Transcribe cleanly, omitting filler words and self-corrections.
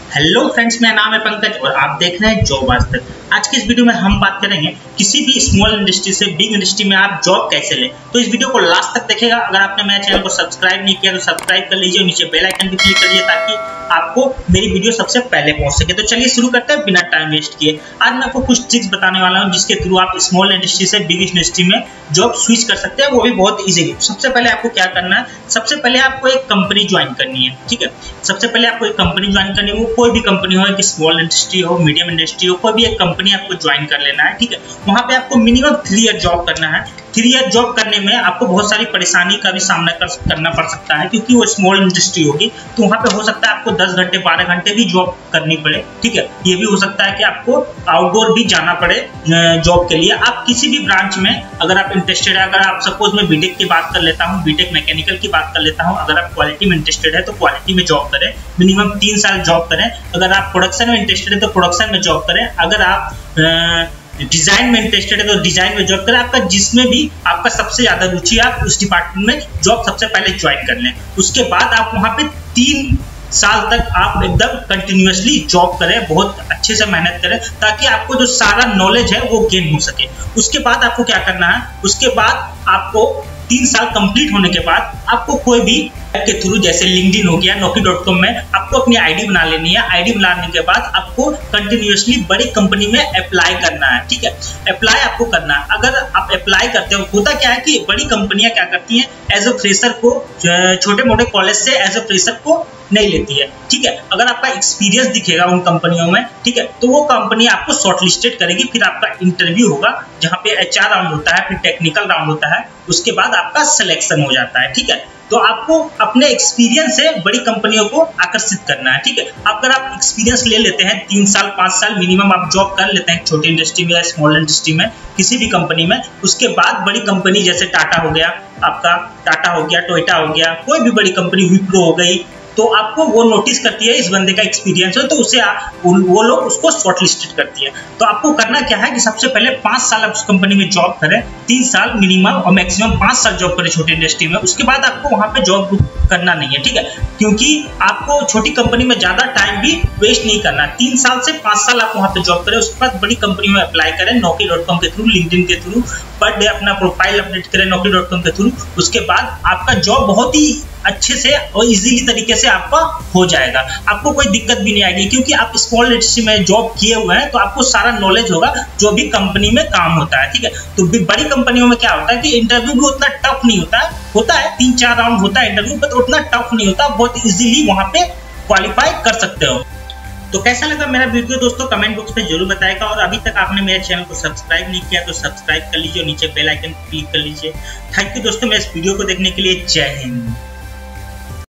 Hello friends, मेरा नाम है पंकज और आप देख रहे हैं जॉब आज तक। आज के इस वीडियो में हम बात करेंगे किसी भी स्मॉल इंडस्ट्री से बिग इंडस्ट्री में आप जॉब कैसे लें। तो इस वीडियो को लास्ट तक देखिएगा। अगर आपने मेरे चैनल को सब्सक्राइब नहीं किया तो सब्सक्राइब कर लीजिए और नीचे बेल आइकन भी क्लिक करिए ताकि आपको मेरी वीडियो सबसे पहले पहुंच सके। तो चलिए शुरू करते हैं बिना टाइम वेस्ट किए। आज मैं आपको कुछ ट्रिक्स बताने वाला हूं जिसके थ्रू आप स्मॉल इंडस्ट्री से बिग इंडस्ट्री में जॉब स्विच कर सकते हैं, वो भी बहुत इजीली। सबसे पहले आपको क्या करना है, सबसे पहले आपको एक कंपनी ज्वाइन करनी है। ठीक है, सबसे पहले आपको एक कंपनी ज्वाइन करनी है। वो कोई भी कंपनी हो, कि स्मॉल इंडस्ट्री हो, मीडियम इंडस्ट्री हो, कोई भी एक कंपनी आपको ज्वाइन कर लेना है। ठीक है, वहां पे आपको मिनिमम 3 ईयर जॉब करना है। 3 ईयर जॉब करने में आपको बहुत सारी परेशानी का भी सामना करना पड़ सकता है, क्योंकि वो स्मॉल इंडस्ट्री होगी तो वहां पे हो सकता है आपको 10 घंटे 12 घंटे भी जॉब करनी पड़े। ठीक है, ये भी हो सकता है कि आपको आउटडोर भी जाना पड़े जॉब के लिए। आप किसी भी ब्रांच में अगर आप इंटरेस्टेड है, अगर आप सपोज मैं बीटेक की बात कर लेता हूँ, बीटेक मैकेनिकल की बात कर लेता हूँ, अगर आप क्वालिटी में इंटरेस्टेड है तो क्वालिटी में जॉब करें, मिनिमम 3 साल जॉब करें। अगर आप प्रोडक्शन में इंटरेस्टेड है तो प्रोडक्शन में जॉब करें। अगर आप डिजाइन में इंटरेस्टेड है तो डिजाइन में जॉब करें। आपका जिसमें भी आपका सबसे ज्यादा रुचि, आप उस डिपार्टमेंट में जॉब सबसे पहले ज्वाइन कर लें। उसके बाद आप वहां पे 3 साल तक आप एकदम कंटिन्यूअसली जॉब करें, बहुत अच्छे से मेहनत करें ताकि आपको जो सारा नॉलेज है वो गेन हो सके। उसके बाद आपको क्या करना है, उसके बाद आपको 3 साल कंप्लीट होने के बाद आपको कोई भी ऐप के थ्रू, जैसे लिंक्डइन हो गया, Naukri.com में आपको अपनी आईडी बना लेनी है। आईडी बनाने के बाद आपको कंटिन्यूअसली बड़ी कंपनी में अप्लाई करना है। ठीक है, अप्लाई आपको करना है। अगर आप अप्लाई करते हो, होता क्या है कि बड़ी कंपनियां क्या करती हैं, एज अ फ्रेशर को, छोटे मोटे कॉलेज से एज अ फ्रेशर को नहीं लेती है। ठीक है, अगर आपका एक्सपीरियंस दिखेगा उन कंपनियों में, ठीक है, तो वो कंपनी आपको शॉर्टलिस्टेड करेगी। फिर आपका इंटरव्यू होगा जहाँ पे HR राउंड होता है, फिर टेक्निकल राउंड होता है, उसके बाद आपका सिलेक्शन हो जाता है। ठीक है, तो आपको अपने एक्सपीरियंस से बड़ी कंपनियों को आकर्षित करना है। ठीक है, अगर आप एक्सपीरियंस ले लेते हैं 3 साल 5 साल मिनिमम आप जॉब कर लेते हैं छोटी इंडस्ट्री में या स्मॉल इंडस्ट्री में, किसी भी कंपनी में, उसके बाद बड़ी कंपनी जैसे टाटा हो गया, आपका टाटा हो गया, टोयोटा हो गया, कोई भी बड़ी कंपनी, विप्रो हो गई, तो आपको वो नोटिस करती है इस बंदे का एक्सपीरियंस है, तो उसे वो लोग उसको शॉर्टलिस्टेड करती है। तो आपको करना क्या है कि सबसे पहले 5 साल आप उस कंपनी में जॉब करें, 3 साल मिनिमम और मैक्सिमम 5 साल जॉब करें छोटी इंडस्ट्री में। उसके बाद आपको वहां पे जॉब करना नहीं है। ठीक है, क्योंकि आपको छोटी कंपनी में ज्यादा टाइम भी वेस्ट नहीं करना। 3 साल से 5 साल आप वहां पे जॉब करें, उसके बाद बड़ी कंपनी में अप्लाई करें, Naukri.com के थ्रू, लिंक्डइन के थ्रू, पर डे अपना प्रोफाइल अपडेट करें Naukri.com के थ्रू। उसके बाद आपका जॉब बहुत ही अच्छे से और इजीली तरीके से आपका हो जाएगा। आपको कोई दिक्कत भी नहीं आएगी, क्योंकि आप स्मॉल इंडस्ट्री में जॉब किए हुए हैं तो आपको सारा नॉलेज होगा जो भी कंपनी में काम होता है। ठीक है, तो बड़ी कंपनियों में क्या होता है कि इंटरव्यू भी उतना टफ नहीं होता है, 3-4 राउंड होता है इंटरव्यू, पर उतना टफ नहीं होता, बहुत इजीली वहां पे क्वालिफाई कर सकते हो। तो कैसा लगा मेरा वीडियो दोस्तों, कमेंट बॉक्स में जरूर बताएगा। और अभी तक आपने मेरे चैनल को सब्सक्राइब नहीं किया तो सब्सक्राइब कर लीजिए और नीचे बेल आइकन क्लिक कर लीजिए। थैंक यू दोस्तों मेरे इस वीडियो को देखने के लिए। जय हिंद।